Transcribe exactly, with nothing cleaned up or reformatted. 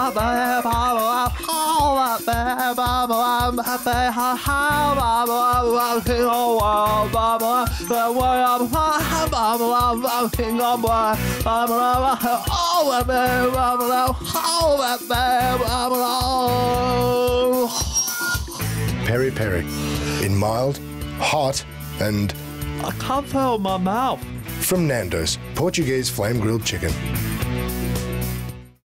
Peri peri, in mild, hot, and I can't feel my mouth. from Nando's, Portuguese flame grilled chicken.